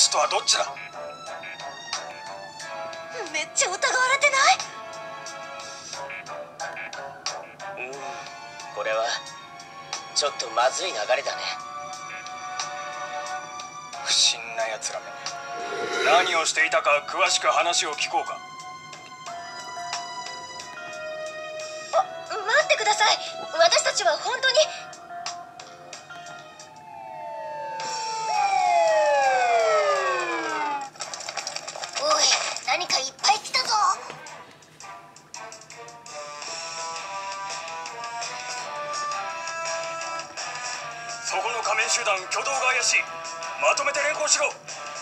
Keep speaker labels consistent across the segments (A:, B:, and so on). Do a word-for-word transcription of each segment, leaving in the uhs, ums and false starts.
A: ストはどっちだ？
B: めっちゃ疑われてない？
C: うん、これはちょっとまずい流れだね。
A: 不審な奴らめ。何をしていたか詳しく話を聞こうか。
B: あ、待ってください。私たちは本当に。おい、何かいっぱい来たぞ。
A: そこの仮面集団挙動が怪しい。まとめて連行しろ。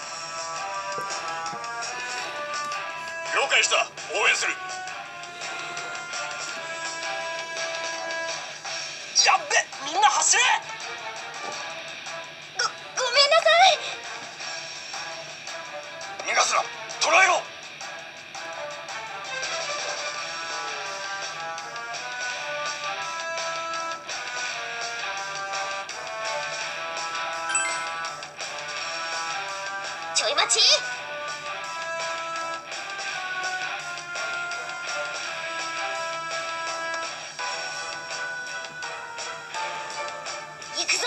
A: 了解した。応援する。
C: やっべ、みんな走れ。
B: ご、ごめんなさい。
A: 逃がすな。捕らえろ。
B: ちょい待ち。行くぞ。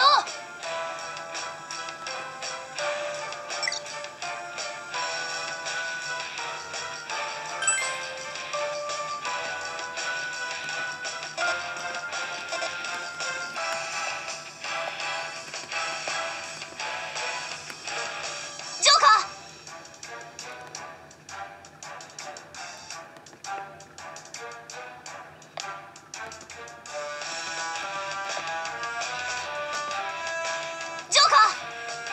B: ジョーカー。ジョーカー。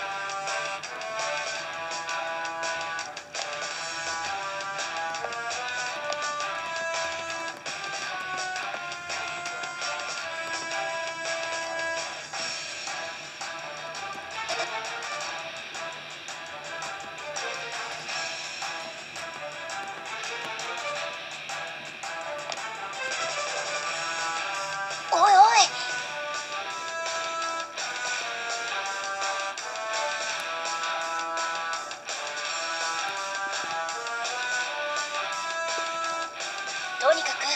B: おいおい。とにかく。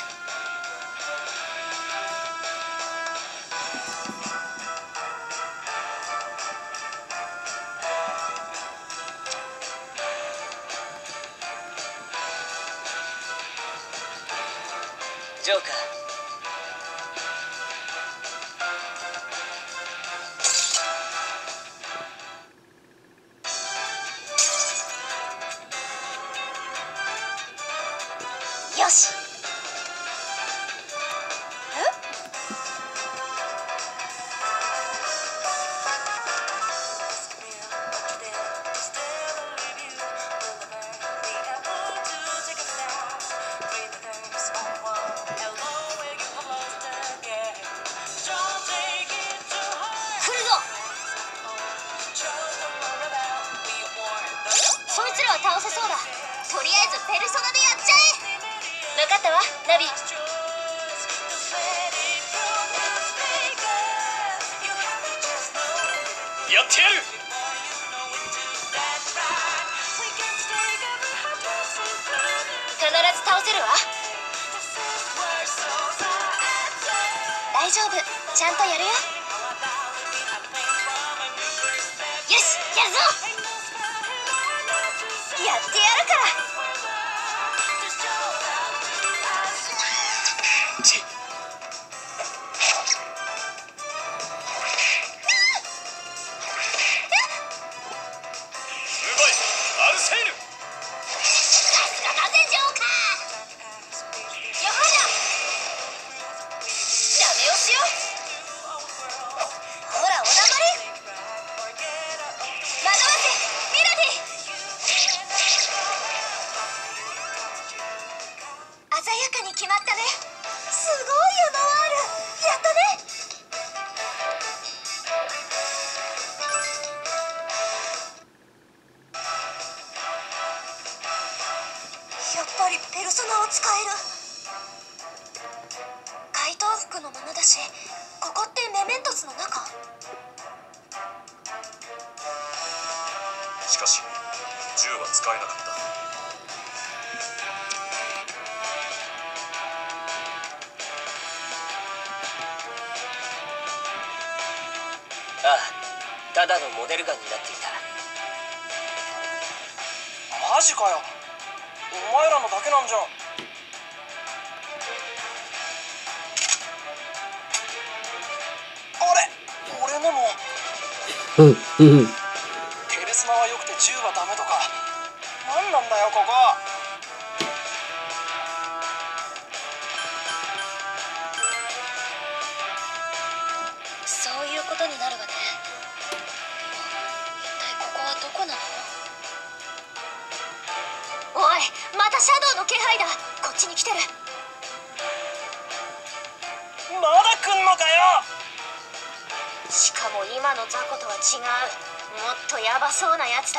C: ジョーカー、
B: よし。来るぞ。そいつらは倒せそうだ。とりあえずペルソナでやっちゃえ。分かったわ、ナビ。
A: やってやる。
B: 必ず倒せるわ。大丈夫、ちゃんとやるよ。よし、やるぞ。やってやるから。
A: アルセイヌ。
B: さすがだぜ、ジョーカー。やばいな。ダメ押しよ。ほら、おだまり。惑わせミラディ。鮮やかに決まったね。すごいよ、ノワール。やったね。やっぱりペルソナを使える。怪盗服のままだし、ここってメメントスの中？
A: しかし使えなかった。
C: ああ、ただのモデルガンになっていた。
A: マジかよ。お前らのだけなんじゃん。あれ、俺のも。
D: うんうん。
A: ペルスナは良くて銃はダメとか。何なんだよここ。
B: そういうことになるわね。一体ここはどこなの？おい、またシャドウの気配だ。こっちに来てる。
A: まだ来んのかよ。
B: しかも今の雑魚とは違う、もっとヤバそうなやつだ。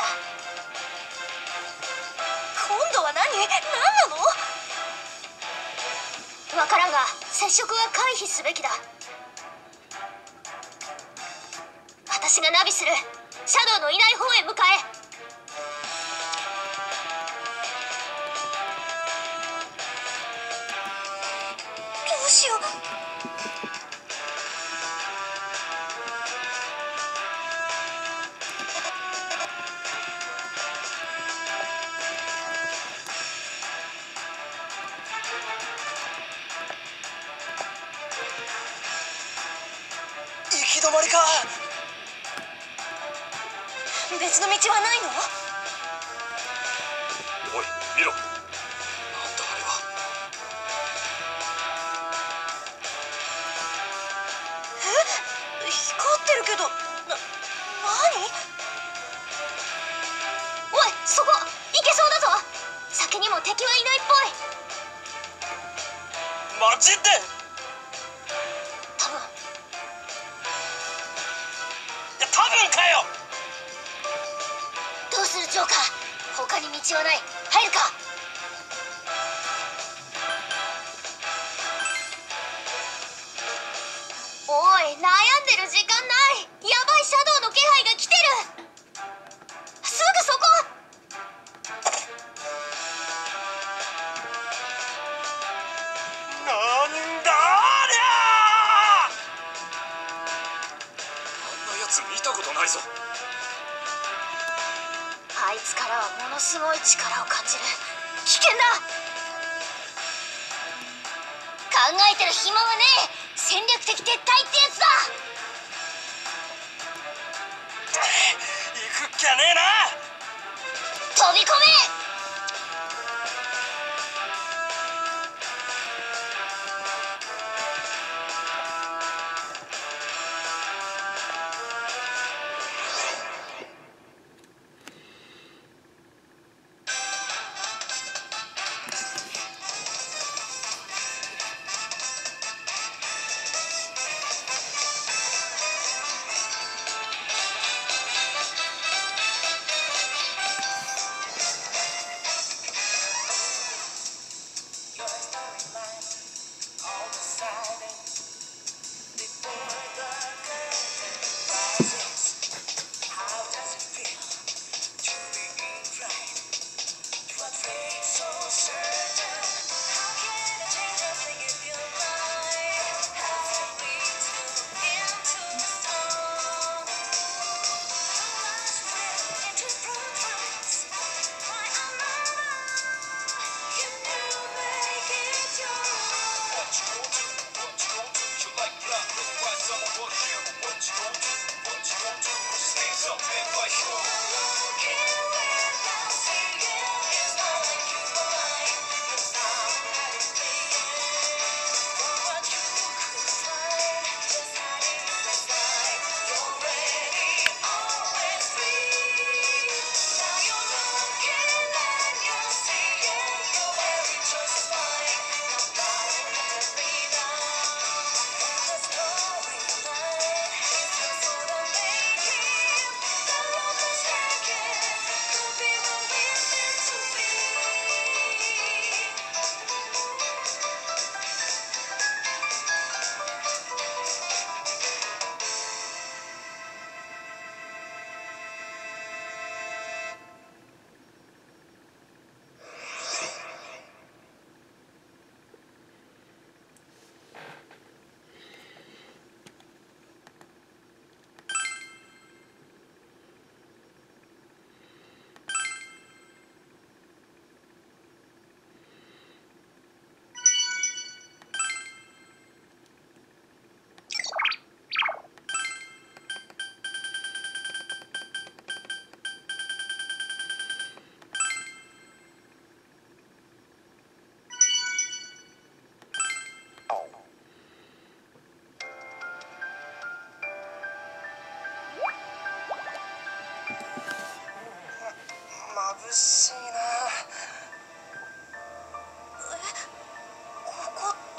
B: 今度は何？何なの？わからんが、接触は回避すべきだ。私がナビする。シャドウのいない方へ向かえ。どうしよう。
A: 行き止まりか。
B: 別の道はないの？
A: おい、見ろ。なんだあれは。
B: え？光ってるけど、な、何？おい、そこ、行けそうだぞ。先にも敵はいないっぽい。
A: マジで？
B: 多分。
A: いや、多分かよ。
B: どうするジョーカー？他に道はない。入るか？おい、悩んでる時間ない。やばいシャドウの気配が来てる。すぐそこ。
A: なんだありゃ。あんなやつ見たことないぞ。
B: あいつからはものすごい力を感じる。危険だ。考えてる暇はねえ。戦略的撤退ってやつだ。
A: 行くっきゃねえな。
B: 飛び込め。
C: しいな。
B: え、ここって。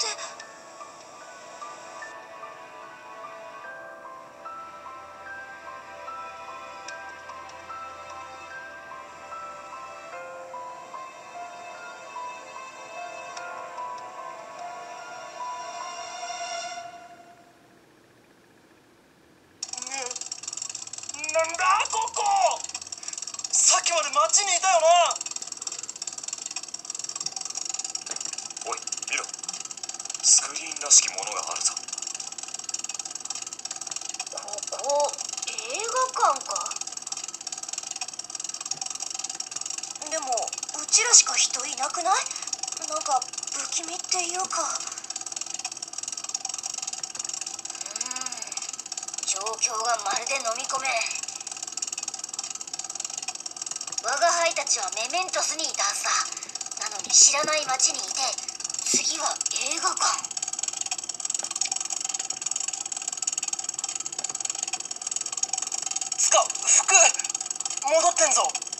C: なんだここ。さっきまで街にいたよな。
A: おい見ろ、スクリーンらしきものがあるぞ。
B: ここ映画館か。でもうちらしか人いなくない？なんか不気味っていうか。うーん、状況がまるで飲み込めん。我が輩たちはメメントスにいたはずだ。なのに知らない町にいて、次は映画館。
C: つか服戻ってんぞ。